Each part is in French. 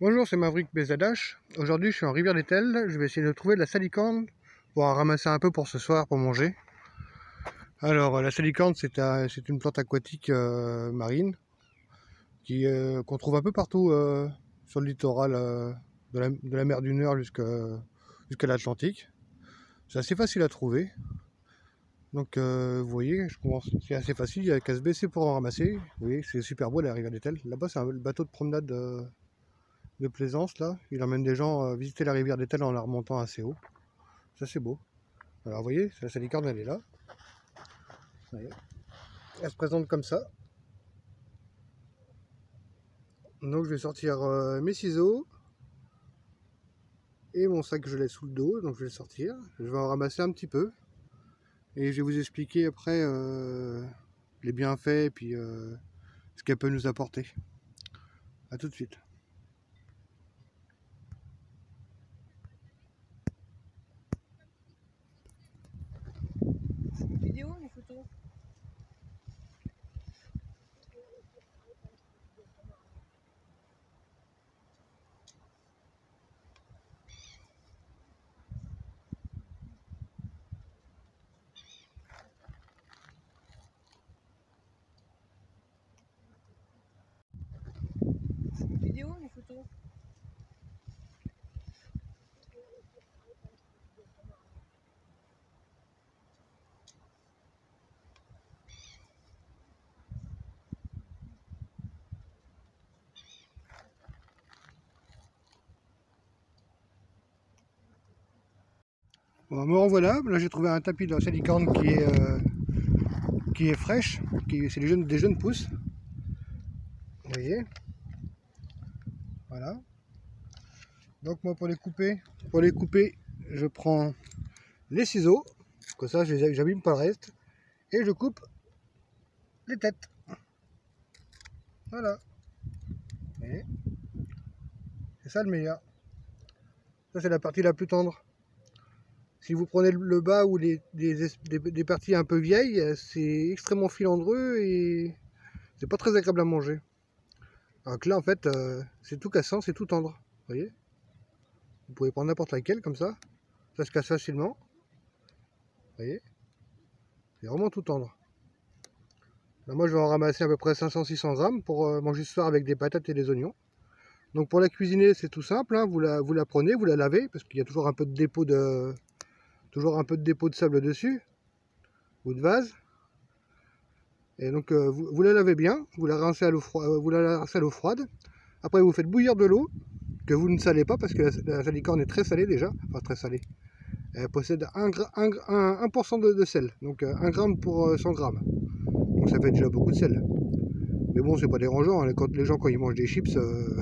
Bonjour, c'est Maverick BZH. Aujourd'hui, je suis en rivière des Telles. Je vais essayer de trouver de la salicorne pour en ramasser un peu pour ce soir, pour manger. Alors, la salicorne, c'est une plante aquatique marine qu'on trouve un peu partout sur le littoral de la mer du Nord jusqu'à l'Atlantique. C'est assez facile à trouver. Donc, vous voyez, c'est assez facile, il n'y a qu'à se baisser pour en ramasser. Vous voyez, c'est super beau la rivière des Telles. Là-bas, c'est un bateau de promenade de plaisance là, il emmène des gens visiter la rivière des Telles en la remontant assez haut. Ça c'est beau. Alors vous voyez, la salicorne elle est là. Elle se présente comme ça. Donc je vais sortir mes ciseaux et mon sac que je laisse sous le dos, donc je vais le sortir. Je vais en ramasser un petit peu et je vais vous expliquer après les bienfaits et puis ce qu'elle peut nous apporter. A tout de suite. Vidéo, une photo. Vidéo, une photo. Bon, me revoilà. Là j'ai trouvé un tapis de salicorne qui est fraîche, c'est des jeunes pousses. Vous voyez, voilà. Donc moi pour les couper, je prends les ciseaux, comme ça j'abîme pas le reste, et je coupe les têtes. Voilà. Et c'est ça le meilleur. Ça c'est la partie la plus tendre. Si vous prenez le bas ou des parties un peu vieilles, c'est extrêmement filandreux et c'est pas très agréable à manger. Alors que là en fait c'est tout cassant, c'est tout tendre. Vous voyez, vous pouvez prendre n'importe laquelle comme ça se casse facilement. Vous voyez, c'est vraiment tout tendre. Là, moi je vais en ramasser à peu près 500-600 grammes pour manger ce soir avec des patates et des oignons. Donc pour la cuisiner c'est tout simple, hein. Vous la prenez, vous la lavez parce qu'il y a toujours un peu de dépôt de sable dessus ou de vase. Et donc vous la lavez bien, vous la rincez à l'eau froide. Après vous faites bouillir de l'eau que vous ne salez pas parce que la salicorne est très salée déjà, enfin très salée. Elle possède 1% de sel, donc 1 gramme pour 100 grammes. Donc ça fait déjà beaucoup de sel. Mais bon, c'est pas dérangeant, hein. Quand les gens quand ils mangent des chips,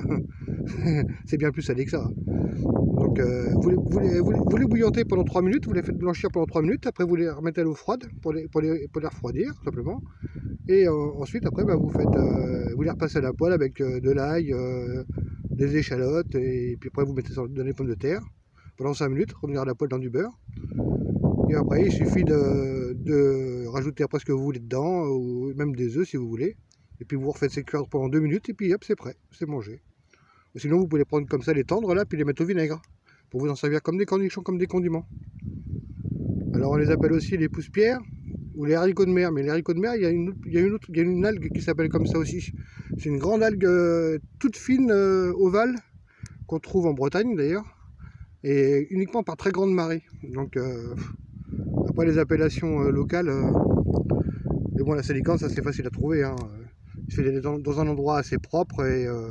c'est bien plus salé que ça. Donc vous les bouillantez pendant 3 minutes, vous les faites blanchir pendant 3 minutes, après vous les remettez à l'eau froide pour les refroidir simplement. Et ensuite après vous les repassez à la poêle avec de l'ail, des échalotes, et puis après vous mettez dans les pommes de terre pendant 5 minutes, revenir à la poêle dans du beurre. Et après il suffit de rajouter après ce que vous voulez dedans, ou même des œufs si vous voulez. Et puis vous refaites ces cuire pendant 2 minutes et puis hop, c'est prêt, c'est mangé. Ou sinon vous pouvez les prendre comme ça, les tendre là, puis les mettre au vinaigre pour vous en servir comme des cornichons, comme des condiments. Alors on les appelle aussi les pousse-pierres ou les haricots de mer. Mais les haricots de mer, il y a une algue qui s'appelle comme ça aussi. C'est une grande algue toute fine, ovale, qu'on trouve en Bretagne d'ailleurs, et uniquement par très grande marée. Donc après les appellations locales, mais bon, la salicorne, ça c'est facile à trouver, hein. Il fait dans un endroit assez propre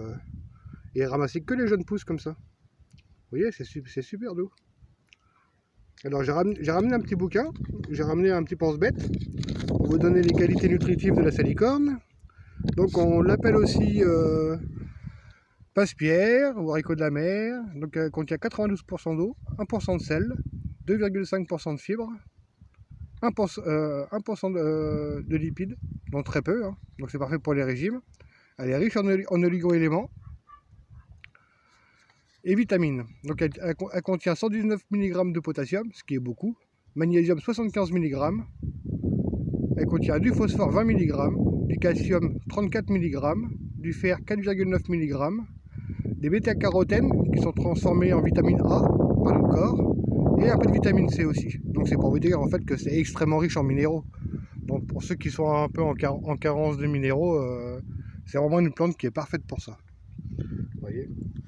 et ramasser que les jeunes pousses comme ça. Vous voyez, c'est super doux. Alors j'ai ramené un petit bouquin, j'ai ramené un petit pense-bête pour vous donner les qualités nutritives de la salicorne. Donc on l'appelle aussi passe-pierre ou haricot de la mer. Donc elle contient 92% d'eau, 1% de sel, 2,5% de fibres, 1% de lipides, donc très peu, hein. Donc c'est parfait pour les régimes. Elle est riche en oligo-éléments et vitamines. Donc elle contient 119 mg de potassium, ce qui est beaucoup, magnésium 75 mg, elle contient du phosphore 20 mg, du calcium 34 mg, du fer 4,9 mg, des bêta-carotènes qui sont transformés en vitamine A par notre corps et un peu de vitamine C aussi. Donc c'est pour vous dire en fait que c'est extrêmement riche en minéraux. Donc pour ceux qui sont un peu en carence de minéraux, c'est vraiment une plante qui est parfaite pour ça. Vous voyez,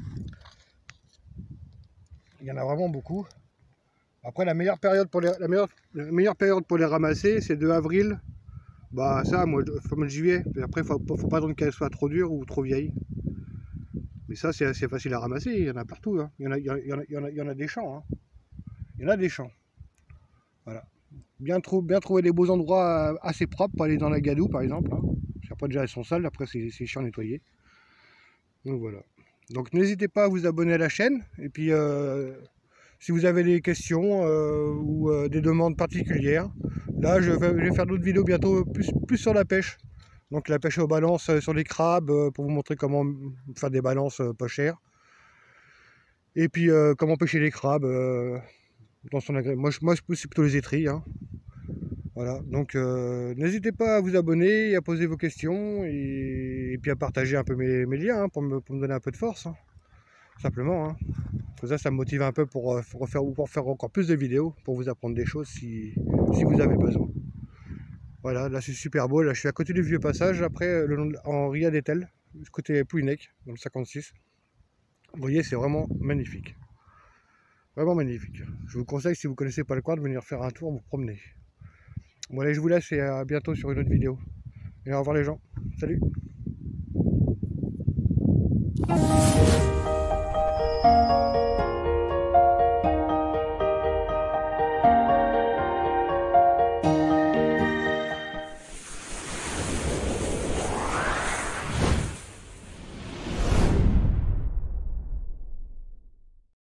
il y en a vraiment beaucoup. Après la meilleure période pour les ramasser, c'est de avril. Bah ça, mois de juillet. Après, faut pas attendre qu'elle soit trop dure ou trop vieille. Mais ça, c'est assez facile à ramasser. Il y en a partout. Hein. Il y en a des champs. Hein. Il y en a des champs. Voilà. Bien trouver des beaux endroits assez propres pour aller dans la gadoue, par exemple. Hein. Après, déjà, elles sont sales. Après, c'est chiant à nettoyer. Donc voilà. Donc n'hésitez pas à vous abonner à la chaîne. Et puis, si vous avez des questions ou des demandes particulières, là, je vais faire d'autres vidéos bientôt plus sur la pêche. Donc la pêche aux balances sur les crabes, pour vous montrer comment faire des balances pas chères. Et puis comment pêcher les crabes dans son agrès. Moi c'est plutôt les étrilles. Hein. Voilà, donc n'hésitez pas à vous abonner et à poser vos questions et puis à partager un peu mes liens hein, pour me donner un peu de force. Hein. Simplement. Hein. Ça me motive un peu pour faire encore plus de vidéos, pour vous apprendre des choses si vous avez besoin. Voilà, là c'est super beau, là je suis à côté du vieux passage, après en Riadetel, côté Plouhinec, dans le 56. Vous voyez, c'est vraiment magnifique. Vraiment magnifique. Je vous conseille, si vous ne connaissez pas le coin, de venir faire un tour, vous promener. Bon allez, je vous laisse et à bientôt sur une autre vidéo. Et au revoir les gens. Salut!